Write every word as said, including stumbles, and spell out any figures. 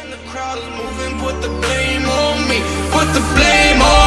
the crowd is moving, put the blame on me. Put the blame on